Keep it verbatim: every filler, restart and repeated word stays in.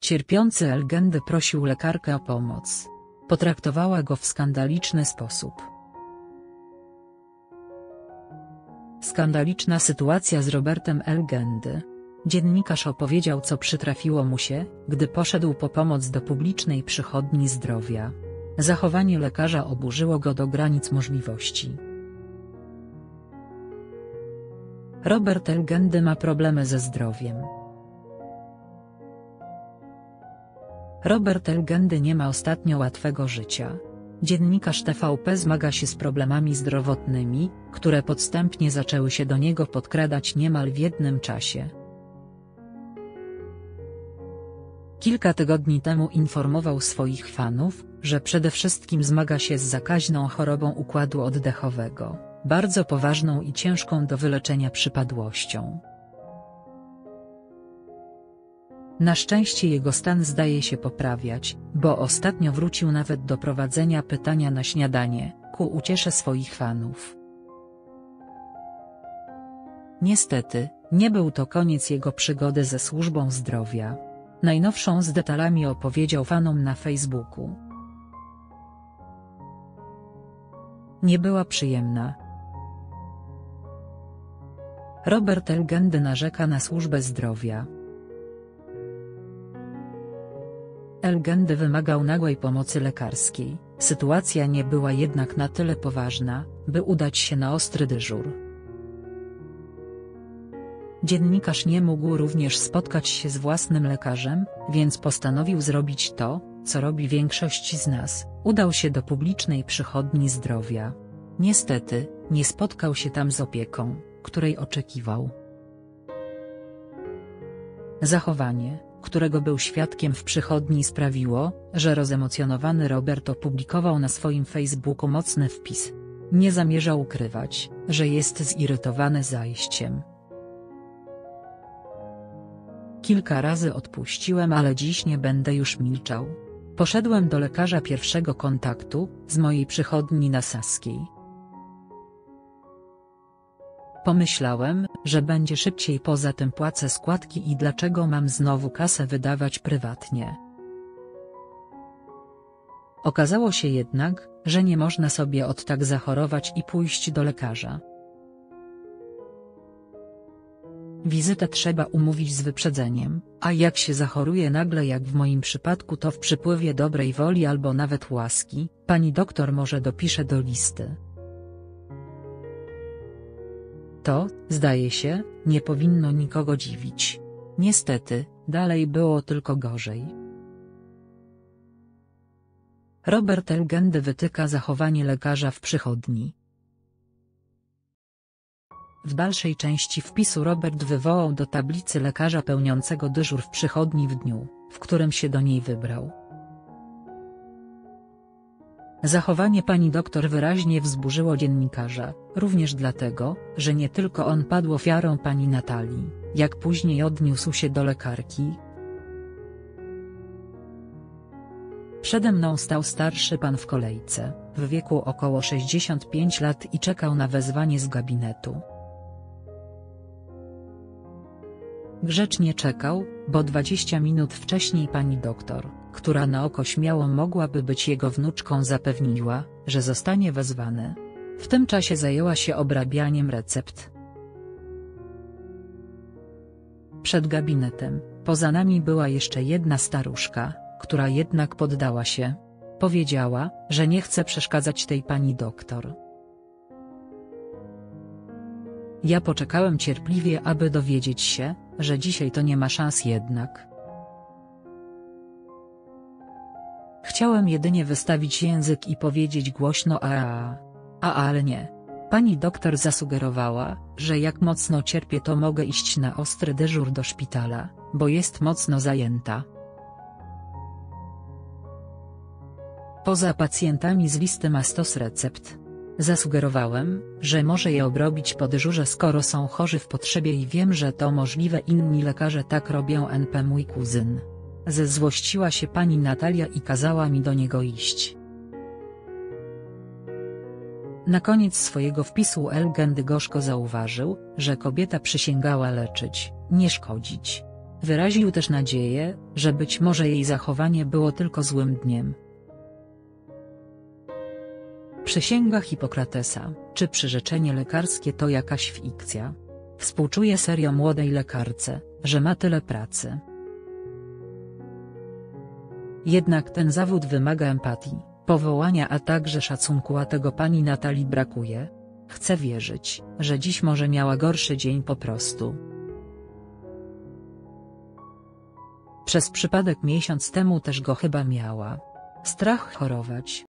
Cierpiący Elgendy prosił lekarkę o pomoc. Potraktowała go w skandaliczny sposób. Skandaliczna sytuacja z Robertem Elgendy. Dziennikarz opowiedział, co przytrafiło mu się, gdy poszedł po pomoc do publicznej przychodni zdrowia. Zachowanie lekarza oburzyło go do granic możliwości. Robert Elgendy ma problemy ze zdrowiem. Robert Elgendy nie ma ostatnio łatwego życia. Dziennikarz T V P zmaga się z problemami zdrowotnymi, które podstępnie zaczęły się do niego podkradać niemal w jednym czasie. Kilka tygodni temu informował swoich fanów, że przede wszystkim zmaga się z zakaźną chorobą układu oddechowego, bardzo poważną i ciężką do wyleczenia przypadłością. Na szczęście jego stan zdaje się poprawiać, bo ostatnio wrócił nawet do prowadzenia pytania na śniadanie, ku uciesze swoich fanów. Niestety, nie był to koniec jego przygody ze służbą zdrowia. Najnowszą z detalami opowiedział fanom na Facebooku. Nie była przyjemna. Robert Elgendy narzeka na służbę zdrowia. Elgendy wymagał nagłej pomocy lekarskiej, sytuacja nie była jednak na tyle poważna, by udać się na ostry dyżur. Dziennikarz nie mógł również spotkać się z własnym lekarzem, więc postanowił zrobić to, co robi większość z nas, udał się do publicznej przychodni zdrowia. Niestety, nie spotkał się tam z opieką, której oczekiwał. Zachowanie, którego był świadkiem w przychodni, sprawiło, że rozemocjonowany Robert opublikował na swoim Facebooku mocny wpis. Nie zamierzał ukrywać, że jest zirytowany zajściem. Kilka razy odpuściłem, ale dziś nie będę już milczał. Poszedłem do lekarza pierwszego kontaktu, z mojej przychodni na Saskiej. Pomyślałem, że będzie szybciej, poza tym płacę składki i dlaczego mam znowu kasę wydawać prywatnie. Okazało się jednak, że nie można sobie od tak zachorować i pójść do lekarza. Wizytę trzeba umówić z wyprzedzeniem, a jak się zachoruje nagle, jak w moim przypadku, to w przypływie dobrej woli albo nawet łaski, pani doktor może dopisze do listy. To, zdaje się, nie powinno nikogo dziwić. Niestety, dalej było tylko gorzej. Robert Elgendy wytyka zachowanie lekarza w przychodni. W dalszej części wpisu Robert wywołał do tablicy lekarza pełniącego dyżur w przychodni w dniu, w którym się do niej wybrał. Zachowanie pani doktor wyraźnie wzburzyło dziennikarza, również dlatego, że nie tylko on padł ofiarą pani Natalii, jak później odniósł się do lekarki. Przede mną stał starszy pan w kolejce, w wieku około sześćdziesięciu pięciu lat i czekał na wezwanie z gabinetu. Grzecznie czekał, bo dwadzieścia minut wcześniej pani doktor, która na oko śmiało mogłaby być jego wnuczką, zapewniła, że zostanie wezwany. W tym czasie zajęła się obrabianiem recept. Przed gabinetem, poza nami, była jeszcze jedna staruszka, która jednak poddała się. Powiedziała, że nie chce przeszkadzać tej pani doktor. Ja poczekałem cierpliwie, aby dowiedzieć się, że dzisiaj to nie ma szans jednak. Chciałem jedynie wystawić język i powiedzieć głośno a, a, a ale nie. Pani doktor zasugerowała, że jak mocno cierpię, to mogę iść na ostry dyżur do szpitala, bo jest mocno zajęta. Poza pacjentami z listy ma stos recept. Zasugerowałem, że może je obrobić po dyżurze, skoro są chorzy w potrzebie i wiem, że to możliwe, inni lekarze tak robią, np mój kuzyn. Zezłościła się pani Natalia i kazała mi do niego iść. Na koniec swojego wpisu Elgendy gorzko zauważył, że kobieta przysięgała leczyć, nie szkodzić. Wyraził też nadzieję, że być może jej zachowanie było tylko złym dniem. Przysięga Hipokratesa, czy przyrzeczenie lekarskie to jakaś fikcja? Współczuję serio młodej lekarce, że ma tyle pracy. Jednak ten zawód wymaga empatii, powołania, a także szacunku, a tego pani Natalii brakuje. Chcę wierzyć, że dziś może miała gorszy dzień po prostu. Przez przypadek miesiąc temu też go chyba miała. Strach chorować,